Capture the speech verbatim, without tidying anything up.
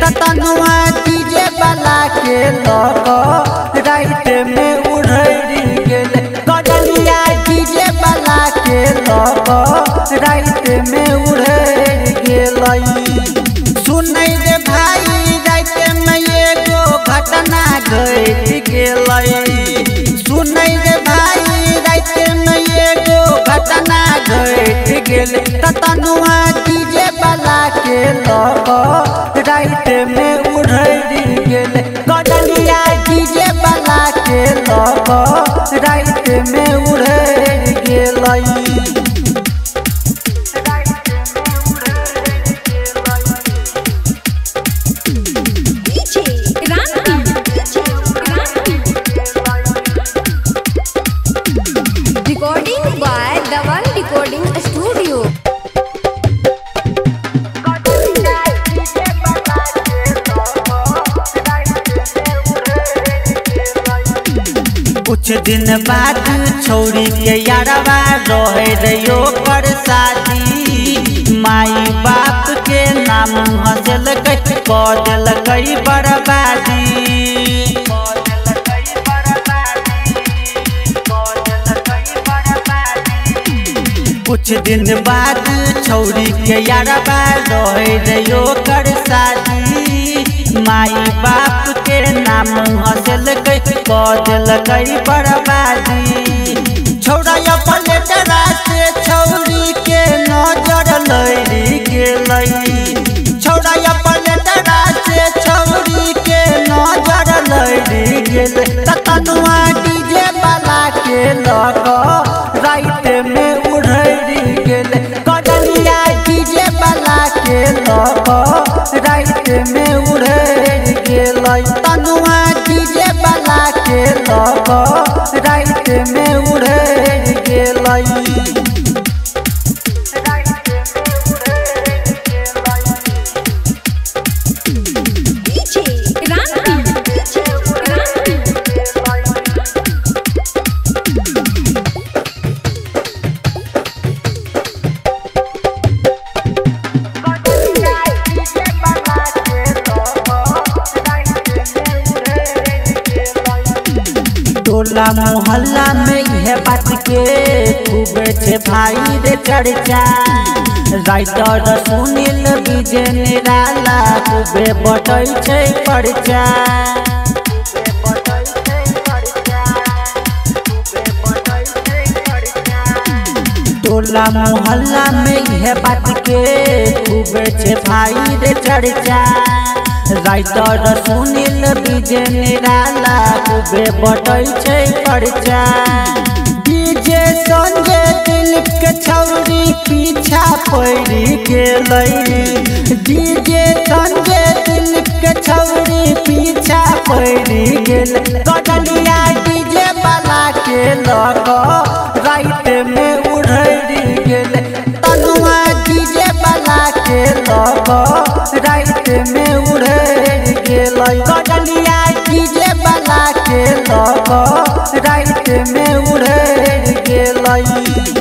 तनुआ DJ वाला के लग रात में उड़ैरी गेले कजलिया डीजे वाला के लग रात में उड़ैरी गेलै। सुनै रे भाई रात में एगो घटना घट गेलै। सुनै रे भाई रात में एगो घटना घट गेलै तनुआ डीजे वाला के लग रात में उड़ैरी गेले कजलिया डीजे वाला के लग रात में उड़ैरी गेलै। Recording by Dawan Recording Studio. कुछ दिन बाद छोड़ी के यारवा रहे रहियो पर शादी माई बाप के नाम हंसल कर दिल बर्बादी। कुछ दिन बाद छोड़ी के यारवा रहे रहियो कर शादी माई बाप के नाम हंसल कर दिल बर्बादी। छौड़ा पलेटरा से छौरी के नजर लड़ी गेलै। छौड़ा पलेटरा से छौरी के नजर लड़ी गेलै तनुआ डीजे वाला के लग रात में उड़ैरी गेले कजलिया डीजे वाला के लग रात में उड़ैरी गेलै तनुआ डीजे वाला के लग रात में उड़ैरी गेलै। टोला मोहल्ला में यह बात के खूब छे भाई रे चर्चा राइटर सुनील विजय निराला खूबे बटै छै परचा। टोला मोहल्ला में यह बात के खूब छे भाई रे चर्चा राइटर सुनील विजय निराला खूबे बटै छै परचा। डीजे संजय दिलीप के छौरी पीछा पड़ी गेलै। डीजे संजय दिलीप के छौरी पीछा पड़ी गेलै कजलिया डीजे वाला के लग रात में उड़ैरी गेले तनुआ डीजे वाला के लग रात में उड़ैरी गेलै कजलिया डीजे वाला के लग रात में उड़ैरी गेलै।